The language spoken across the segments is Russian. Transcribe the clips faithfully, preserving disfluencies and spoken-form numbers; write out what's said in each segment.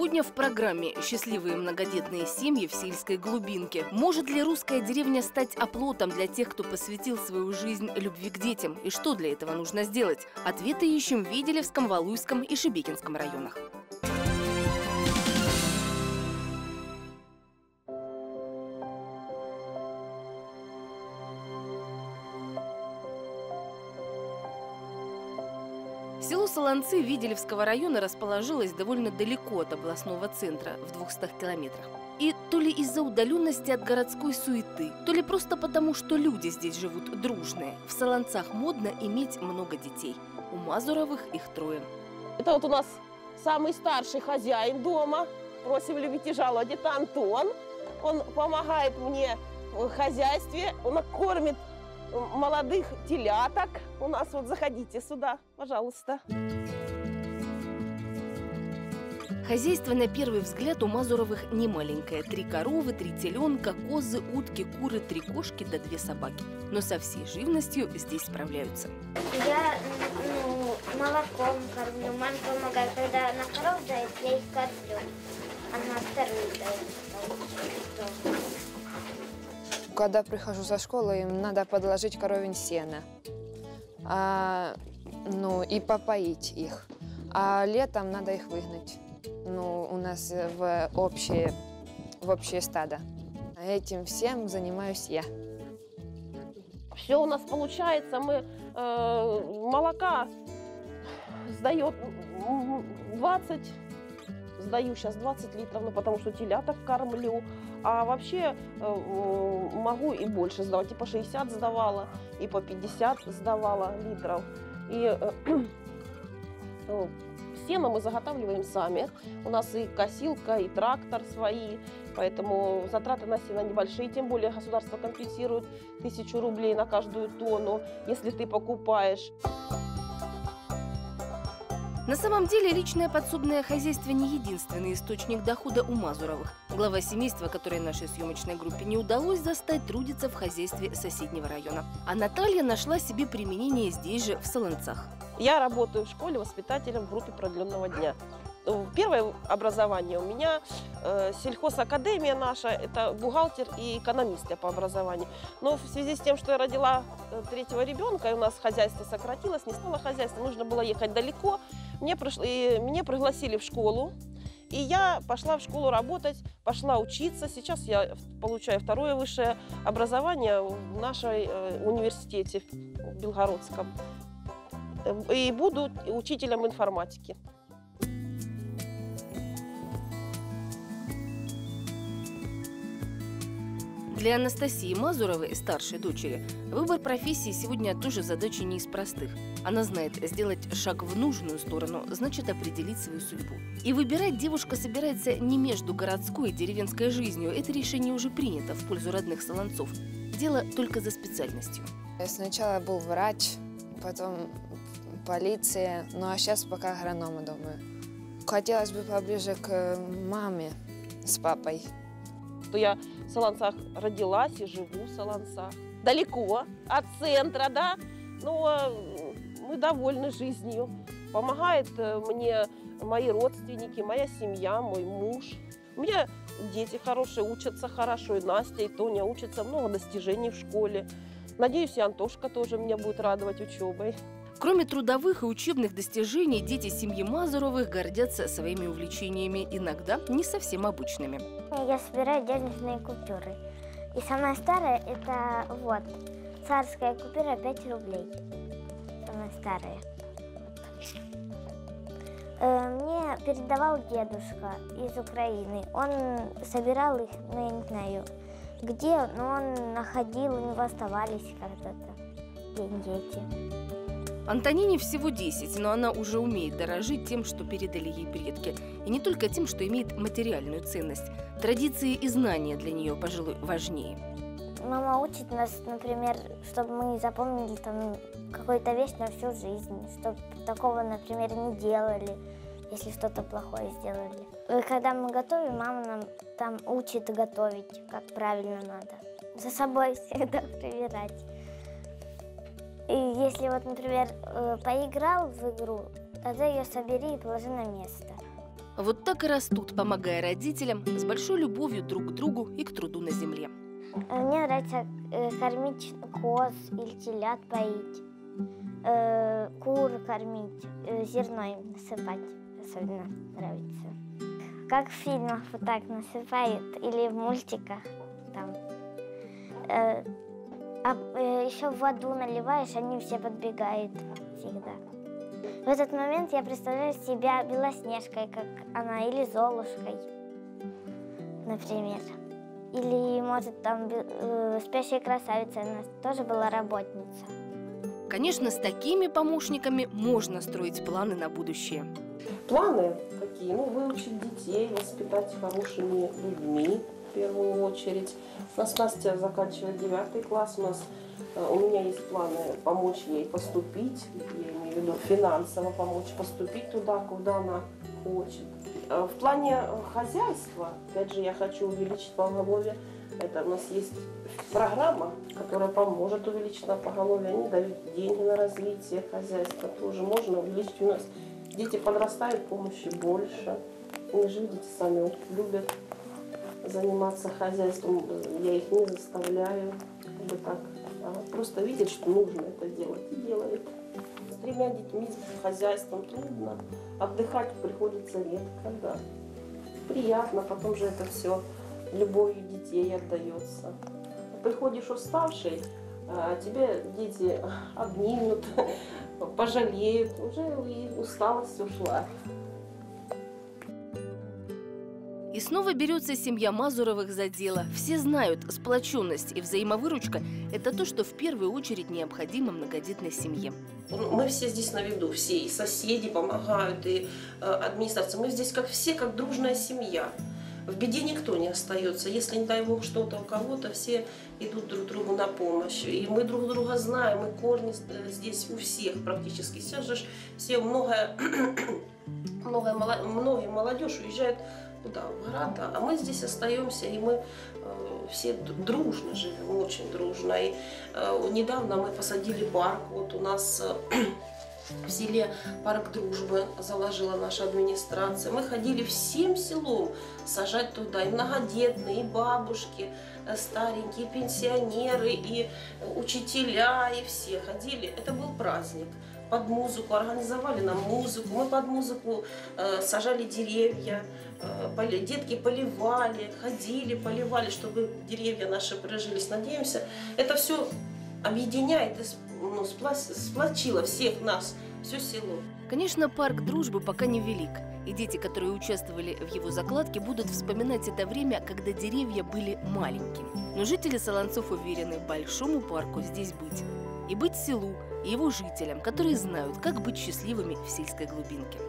Сегодня в программе «Счастливые многодетные семьи в сельской глубинке». Может ли русская деревня стать оплотом для тех, кто посвятил свою жизнь любви к детям? И что для этого нужно сделать? Ответы ищем в Виделевском, Валуйском и Шебекинском районах. Село Солонцы Виделевского района расположилось довольно далеко от областного центра, в двухстах километрах. И то ли из-за удаленности от городской суеты, то ли просто потому, что люди здесь живут дружные, в Солонцах модно иметь много детей. У Мазуровых их трое. Это вот у нас самый старший хозяин дома. Просим любить и жаловать. Это Антон. Он помогает мне в хозяйстве. Он кормит молодых теляток. У нас вот заходите сюда, пожалуйста. Хозяйство на первый взгляд у Мазуровых не маленькое. Три коровы, три теленка, козы, утки, куры, три кошки да две собаки. Но со всей живностью здесь справляются. Я ну, молоком кормлю, мама помогает. Когда она коров дает, я их кормлю. Она вторую дает. Когда прихожу со школы, им надо подложить коровень сена, а, ну и попоить их. А летом надо их выгнать. Ну, у нас в общее, в общее стадо. Этим всем занимаюсь я. Все у нас получается. Мы э, молока сдает двадцать, сдаю сейчас двадцать литров, ну, потому что теляток кормлю. А вообще э, могу и больше сдавать. И по шестьдесят сдавала, и по пятьдесят сдавала литров. И э, сено мы заготавливаем сами. У нас и косилка, и трактор свои. Поэтому затраты на сено небольшие. Тем более государство компенсирует тысячу рублей на каждую тонну, если ты покупаешь. На самом деле личное подсобное хозяйство не единственный источник дохода у Мазуровых. Глава семейства, которой нашей съемочной группе не удалось застать, трудится в хозяйстве соседнего района. А Наталья нашла себе применение здесь же, в Солонцах. Я работаю в школе воспитателем в группе продленного дня. Первое образование у меня э, сельхозакадемия наша, это бухгалтер и экономист я по образованию. Но в связи с тем, что я родила третьего ребенка, и у нас хозяйство сократилось, не стало хозяйства, нужно было ехать далеко. Мне, пришло, и меня пригласили в школу, и я пошла в школу работать, пошла учиться. Сейчас я получаю второе высшее образование в нашей э, университете в Белгородском. И буду учителем информатики. Для Анастасии Мазуровой, старшей дочери, выбор профессии сегодня тоже задача не из простых. Она знает, сделать шаг в нужную сторону значит определить свою судьбу. И выбирать девушка собирается не между городской и деревенской жизнью. Это решение уже принято в пользу родных Солонцов. Дело только за специальностью. Сначала был врач, потом полиция, ну а сейчас пока агронома, думаю. Хотелось бы поближе к маме с папой. Я в Солонцах родилась и живу в Солонцах. Далеко от центра, да, но мы довольны жизнью. Помогают мне мои родственники, моя семья, мой муж. У меня дети хорошие, учатся хорошо, и Настя, и Тоня учатся, много достижений в школе. Надеюсь, и Антошка тоже меня будет радовать учебой. Кроме трудовых и учебных достижений, дети семьи Мазуровых гордятся своими увлечениями, иногда не совсем обычными. Я собираю денежные купюры. И самая старая – это вот, царская купюра пять рублей. Самая старая. Мне передавал дедушка из Украины. Он собирал их, ну я не знаю где, но он находил, у него оставались когда-то деньги эти. Антонине всего десять, но она уже умеет дорожить тем, что передали ей предки. И не только тем, что имеет материальную ценность. Традиции и знания для нее, пожалуй, важнее. Мама учит нас, например, чтобы мы запомнили там какую-то вещь на всю жизнь, чтобы такого, например, не делали, если что-то плохое сделали. И когда мы готовим, мама нам там учит готовить, как правильно надо. За собой всегда проверять. И если вот, например, поиграл в игру, тогда ее собери и положи на место. Вот так и растут, помогая родителям, с большой любовью друг к другу и к труду на земле. Мне нравится э, кормить коз или телят поить, э, кур кормить, э, зерно им насыпать особенно нравится. Как в фильмах вот так насыпают или в мультиках там. Э, а э, еще воду наливаешь, они все подбегают всегда. В этот момент я представляю себя Белоснежкой, как она, или Золушкой, например. Или, может, там э, спящая красавица, она тоже была работница. Конечно, с такими помощниками можно строить планы на будущее. Планы какие? Ну, выучить детей, воспитать хорошими людьми в первую очередь. У нас Настя заканчивает девятый класс, у нас у меня есть планы помочь ей поступить, я имею в виду финансово помочь поступить туда, куда она хочет. В плане хозяйства, опять же, я хочу увеличить поголовье. Это у нас есть программа, которая поможет увеличить на поголовье. Они дают деньги на развитие хозяйства. Тоже можно увеличить. У нас дети подрастают, помощи больше. Они же, видите, сами вот любят заниматься хозяйством. Я их не заставляю. Как бы так. Просто видят, что нужно это делать, и делают. С тремя детьми, с хозяйством трудно. Отдыхать приходится редко, да. Приятно, потом же это все любовью детей отдается. Приходишь уставший, а тебе дети обнимут, пожалеют, уже и усталость ушла. И снова берется семья Мазуровых за дело. Все знают, сплоченность и взаимовыручка – это то, что в первую очередь необходимо многодетной семье. Мы все здесь на виду, все, и соседи помогают, и э, администрация. Мы здесь как все, как дружная семья. В беде никто не остается. Если, не дай бог, что-то у кого-то, все идут друг другу на помощь. И мы друг друга знаем, и корни здесь у всех практически. Сейчас же все, многое, многое, многие молодежь уезжают куда, в города, а мы здесь остаемся, и мы э, все дружно живем, очень дружно. И э, недавно мы посадили парк, вот у нас э, в селе парк дружбы заложила наша администрация. Мы ходили всем селом сажать туда и многодетные, и бабушки, э, старенькие, и пенсионеры, и учителя, и все ходили. Это был праздник. Под музыку, организовали нам музыку, мы под музыку э, сажали деревья, э, поли, детки поливали, ходили, поливали, чтобы деревья наши прижились. Надеемся, это все объединяет, ну, сплотило всех нас, все село. Конечно, парк дружбы пока не велик, и дети, которые участвовали в его закладке, будут вспоминать это время, когда деревья были маленькими. Но жители Солонцов уверены, большому парку здесь быть. И быть селу, и его жителям, которые знают, как быть счастливыми в сельской глубинке.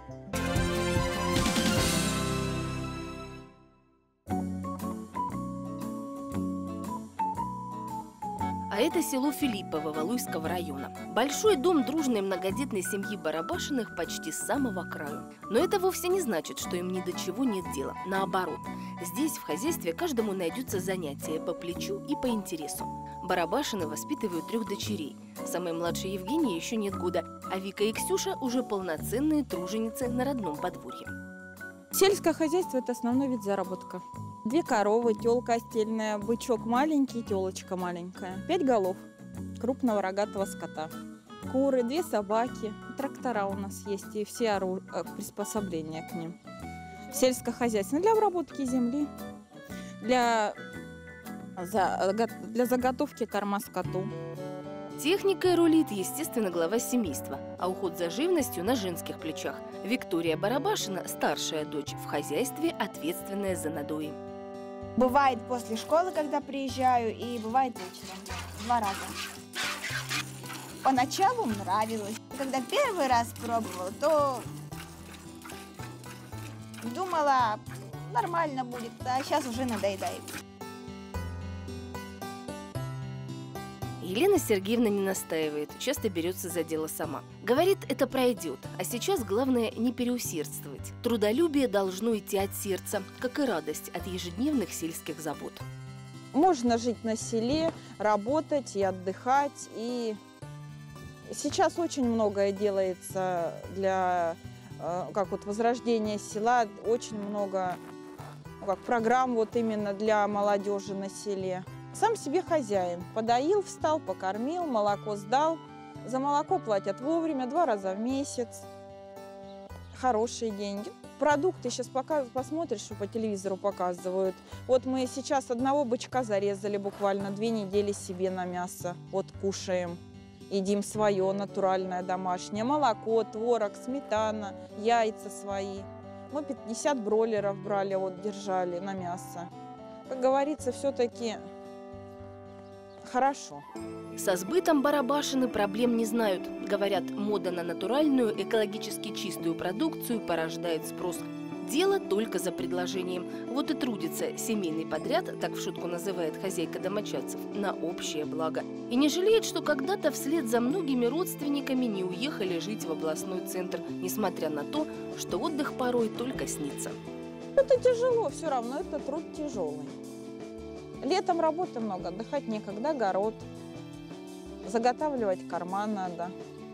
А это село Филиппово Валуйского района. Большой дом дружной многодетной семьи Барабашиных почти с самого краю. Но это вовсе не значит, что им ни до чего нет дела. Наоборот, здесь в хозяйстве каждому найдется занятие по плечу и по интересу. Барабашины воспитывают трех дочерей. Самой младшей Евгении еще нет года, а Вика и Ксюша уже полноценные труженицы на родном подворье. Сельское хозяйство – это основной вид заработка. Две коровы, телка остельная, бычок маленький, телочка маленькая. Пять голов крупного рогатого скота. Куры, две собаки, трактора у нас есть и все ору... приспособления к ним. Сельское хозяйство для обработки земли, для, для заготовки корма скоту. Техникой рулит, естественно, глава семейства, а уход за живностью на женских плечах. Виктория Барабашина, старшая дочь, в хозяйстве ответственная за надои. Бывает после школы, когда приезжаю, и бывает вечером. Два раза. Поначалу нравилось. Когда первый раз пробовала, то думала, нормально будет, а сейчас уже надоедает. Елена Сергеевна не настаивает, часто берется за дело сама. Говорит, это пройдет, а сейчас главное не переусердствовать. Трудолюбие должно идти от сердца, как и радость от ежедневных сельских забот. Можно жить на селе, работать и отдыхать. И сейчас очень многое делается для э, как вот возрождение села, очень много ну, как программ вот именно для молодежи на селе. Сам себе хозяин. Подоил, встал, покормил, молоко сдал. За молоко платят вовремя, два раза в месяц. Хорошие деньги. Продукты сейчас показ... посмотришь, что по телевизору показывают. Вот мы сейчас одного бычка зарезали буквально две недели себе на мясо. Вот кушаем. Едим свое, натуральное, домашнее. Молоко, творог, сметана, яйца свои. Мы пятьдесят бройлеров брали, вот держали на мясо. Как говорится, все-таки хорошо. Со сбытом барабашины проблем не знают. Говорят, мода на натуральную, экологически чистую продукцию порождает спрос. Дело только за предложением. Вот и трудится семейный подряд, так в шутку называет хозяйка домочадцев, на общее благо. И не жалеет, что когда-то вслед за многими родственниками не уехали жить в областной центр, несмотря на то, что отдых порой только снится. Это тяжело, все равно это труд тяжелый. Летом работы много, отдыхать некогда, огород. Заготавливать корма надо.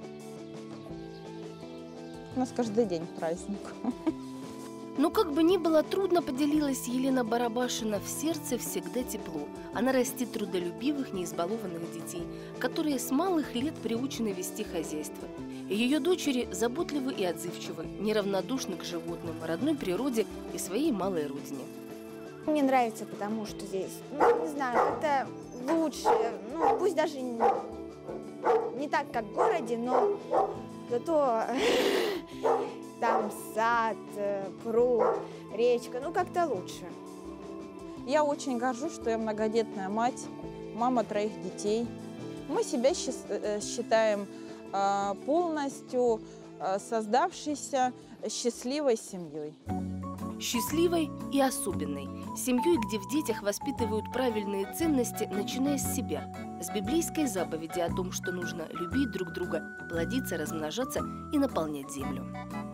У нас каждый день праздник. Но как бы ни было трудно, поделилась Елена Барабашина, в сердце всегда тепло. Она растит трудолюбивых, неизбалованных детей, которые с малых лет приучены вести хозяйство. Ее дочери заботливы и отзывчивы, неравнодушны к животным, родной природе и своей малой родине. Мне нравится, потому что здесь, ну, не знаю, как-то лучше, ну, пусть даже не, не так, как в городе, но зато там сад, пруд, речка, ну, как-то лучше. Я очень горжусь, что я многодетная мать, мама троих детей. Мы себя считаем полностью создавшейся счастливой семьей. Счастливой и особенной. Семьей, где в детях воспитывают правильные ценности, начиная с себя. С библейской заповеди о том, что нужно любить друг друга, плодиться, размножаться и наполнять землю.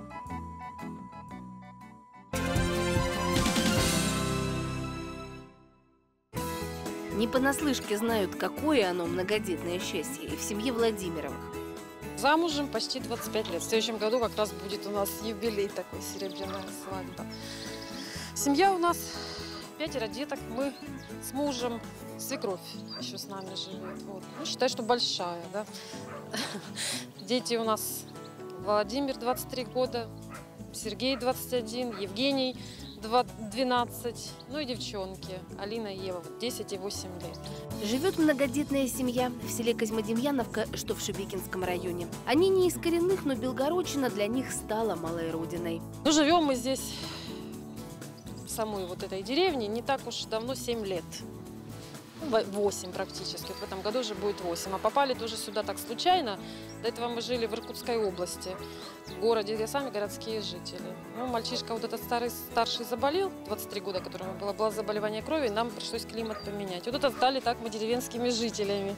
Не понаслышке знают, какое оно многодетное счастье и в семье Владимировых. Замужем почти двадцать пять лет. В следующем году как раз будет у нас юбилей такой, серебряная свадьба. Семья у нас пятеро деток. Мы с мужем, свекровь еще с нами живет. Вот. Ну, считай, что большая, да. Дети у нас Владимир двадцать три года, Сергей двадцать один, Евгений двенадцать, ну и девчонки Алина и Ева, десять и восемь лет. Живет многодетная семья в селе Козьмодемьяновка, что в Шебекинском районе. Они не из коренных, но Белгородчина для них стала малой родиной. Ну, живем мы здесь, в самой вот этой деревне, не так уж давно, семь лет. восемь практически, в этом году уже будет восемь. А попали тоже сюда так случайно. До этого мы жили в Иркутской области, в городе, где сами городские жители. Ну, мальчишка вот этот старый, старший заболел, двадцать три года, которому было, было заболевание крови, и нам пришлось климат поменять. Вот это стали так мы деревенскими жителями.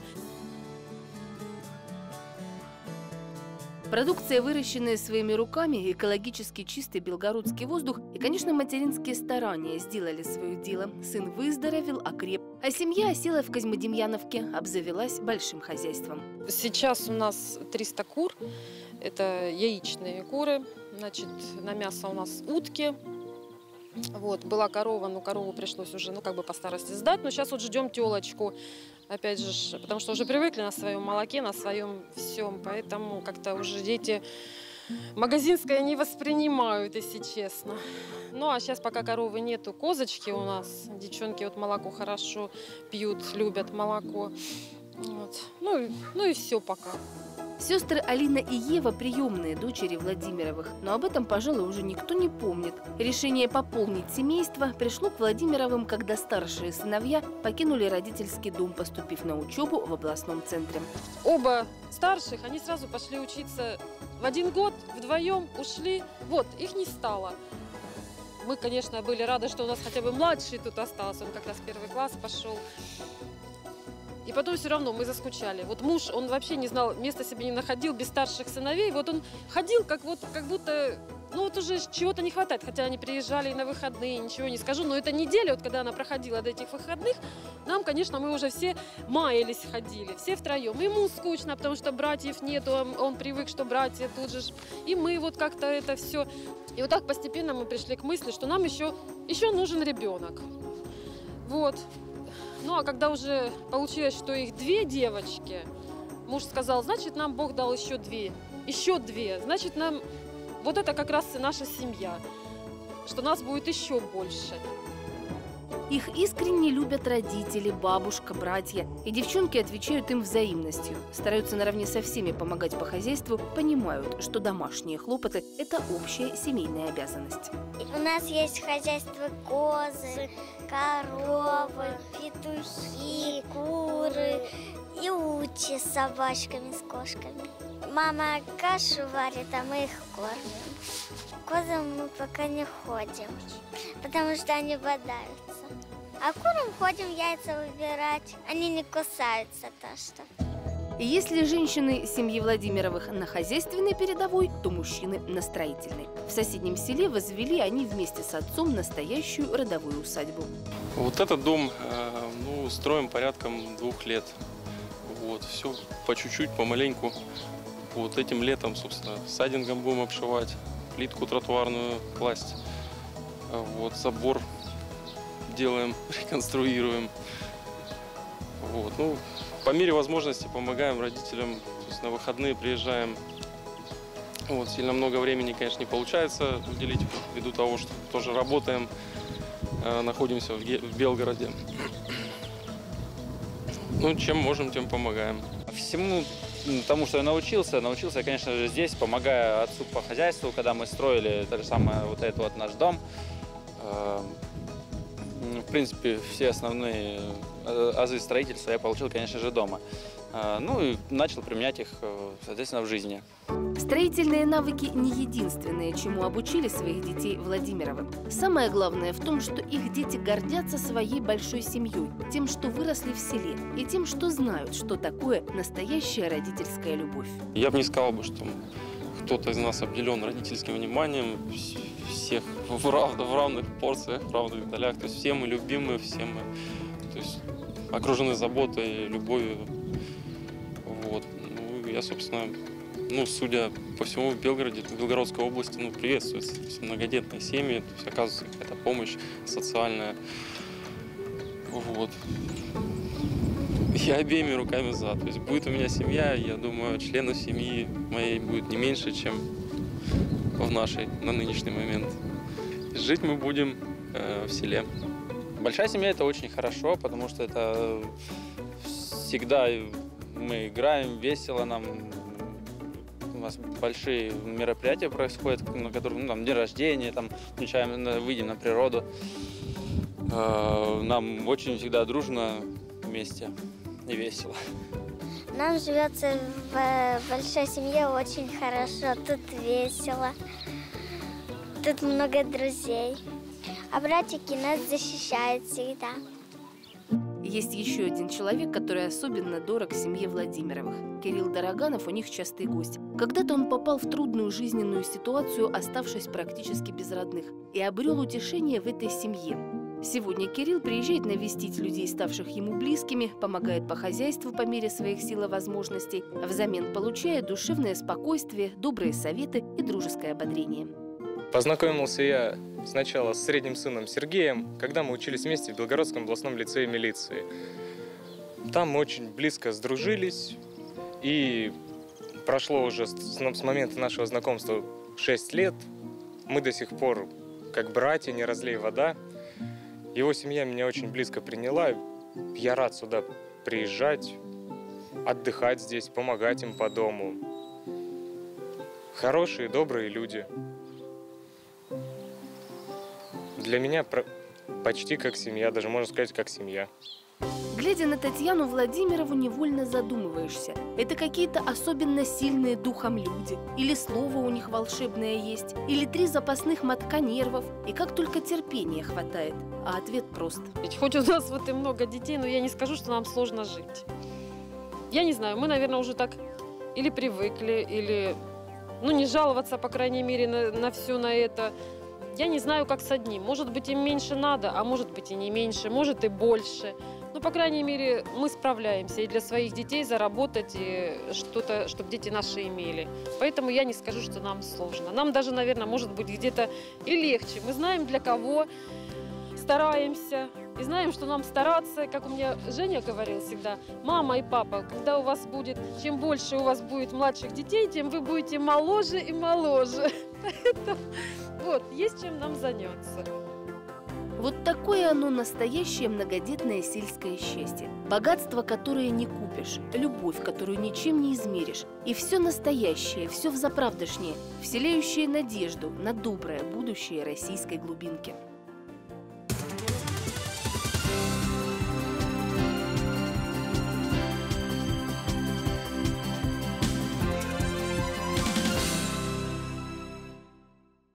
Продукция, выращенная своими руками, экологически чистый белгородский воздух и, конечно, материнские старания сделали свое дело. Сын выздоровел, окреп, а семья осела в Козьмодемьяновке, обзавелась большим хозяйством. Сейчас у нас триста кур, это яичные куры, значит, на мясо у нас утки. Вот, была корова, но корову пришлось уже, ну, как бы по старости сдать, но сейчас вот ждем телочку. Опять же, потому что уже привыкли на своем молоке, на своем всем, поэтому как-то уже дети магазинское не воспринимают, если честно. Ну, а сейчас пока коровы нету, козочки у нас, девчонки вот молоко хорошо пьют, любят молоко. Вот. Ну, ну и все пока. Сестры Алина и Ева – приемные дочери Владимировых, но об этом, пожалуй, уже никто не помнит. Решение пополнить семейство пришло к Владимировым, когда старшие сыновья покинули родительский дом, поступив на учебу в областном центре. Оба старших, они сразу пошли учиться в один год, вдвоем ушли. Вот, их не стало. Мы, конечно, были рады, что у нас хотя бы младший тут остался, он как раз в первый класс пошел. И потом все равно мы заскучали. Вот муж, он вообще не знал, места себе не находил без старших сыновей. Вот он ходил, как, вот, как будто ну вот уже чего-то не хватает, хотя они приезжали и на выходные, ничего не скажу, но эта неделя, вот когда она проходила до этих выходных, нам, конечно, мы уже все маялись, ходили, все втроем. Ему скучно, потому что братьев нету, он, он привык, что братья тут же, и мы вот как-то это все. И вот так постепенно мы пришли к мысли, что нам еще, еще нужен ребенок. Вот. Ну а когда уже получилось, что их две девочки, муж сказал, значит, нам Бог дал еще две, еще две, значит, нам... Вот это как раз и наша семья, что нас будет еще больше. Их искренне любят родители, бабушка, братья. И девчонки отвечают им взаимностью. Стараются наравне со всеми помогать по хозяйству, понимают, что домашние хлопоты – это общая семейная обязанность. У нас есть в хозяйстве козы, коровы, петухи, куры и утки с собачками, с кошками. Мама кашу варит, а мы их кормим. Козам мы пока не ходим, потому что они бодаются. А курам ходим яйца выбирать. Они не кусаются, то что. Если женщины семьи Владимировых на хозяйственной передовой, то мужчины на строительной. В соседнем селе возвели они вместе с отцом настоящую родовую усадьбу. Вот этот дом э, ну, строим порядком двух лет. Вот, все по чуть-чуть, помаленьку. Вот этим летом, собственно, сайдингом будем обшивать, плитку тротуарную класть. Вот, забор делаем, реконструируем. Вот, ну, по мере возможности помогаем родителям. То есть на выходные приезжаем. Вот, сильно много времени, конечно, не получается уделить ввиду того, что тоже работаем, находимся в, в Белгороде. Ну, чем можем, тем помогаем. Всему тому, что я научился, научился я, конечно же, здесь, помогая отцу по хозяйству, когда мы строили то же самое, вот этот вот наш дом. В принципе, все основные азы строительства я получил, конечно же, дома. Ну и начал применять их, соответственно, в жизни. Строительные навыки не единственное, чему обучили своих детей Владимировы. Самое главное в том, что их дети гордятся своей большой семьей, тем, что выросли в селе, и тем, что знают, что такое настоящая родительская любовь. Я бы не сказал, бы, что кто-то из нас обделен родительским вниманием, всех в, рав, в равных порциях, в равных долях. То есть все мы любимы, все мы то есть, окружены заботой, любовью. Вот. Ну, я, собственно, ну, судя по всему, в Белгороде, в Белгородской области, ну, приветствуются то есть, многодетные семьи, то есть оказывается какая-то помощь социальная. Вот. Я обеими руками за. То есть будет у меня семья, я думаю, членов семьи моей будет не меньше, чем в нашей на нынешний момент. Жить мы будем э, в селе. Большая семья – это очень хорошо, потому что это всегда мы играем, весело нам. У нас большие мероприятия происходят, на которых, ну, там, день рождения, там, включаем, выйдем на природу. Нам очень всегда дружно вместе и весело. Нам живется в большой семье очень хорошо, тут весело, тут много друзей, а братики нас защищают всегда. Есть еще один человек, который особенно дорог семье Владимировых. Кирилл Дороганов у них частый гость. Когда-то он попал в трудную жизненную ситуацию, оставшись практически без родных, и обрел утешение в этой семье. Сегодня Кирилл приезжает навестить людей, ставших ему близкими, помогает по хозяйству по мере своих сил и возможностей, а взамен получает душевное спокойствие, добрые советы и дружеское ободрение. Познакомился я сначала с средним сыном Сергеем, когда мы учились вместе в Белгородском областном лицее милиции. Там мы очень близко сдружились, и прошло уже с момента нашего знакомства шесть лет. Мы до сих пор как братья, не разлей вода. Его семья меня очень близко приняла. Я рад сюда приезжать, отдыхать здесь, помогать им по дому. Хорошие, добрые люди. Для меня почти как семья, даже можно сказать, как семья. Глядя на Татьяну Владимирову, невольно задумываешься. Это какие-то особенно сильные духом люди? Или слово у них волшебное есть? Или три запасных мотка нервов? И как только терпения хватает? А ответ прост. Ведь хоть у нас вот и много детей, но я не скажу, что нам сложно жить. Я не знаю, мы, наверное, уже так или привыкли, или ну, не жаловаться, по крайней мере, на, на все на это. Я не знаю, как с одним. Может быть, им меньше надо, а может быть и не меньше, может и больше. Ну, по крайней мере, мы справляемся и для своих детей заработать, и что-то, чтобы дети наши имели. Поэтому я не скажу, что нам сложно. Нам даже, наверное, может быть где-то и легче. Мы знаем, для кого стараемся. И знаем, что нам стараться, как у меня Женя говорил всегда, мама и папа, когда у вас будет, чем больше у вас будет младших детей, тем вы будете моложе и моложе. Поэтому вот, есть чем нам заняться. Вот такое оно настоящее многодетное сельское счастье. Богатство, которое не купишь, любовь, которую ничем не измеришь. И все настоящее, все взаправдошнее, вселяющее надежду на доброе будущее российской глубинки.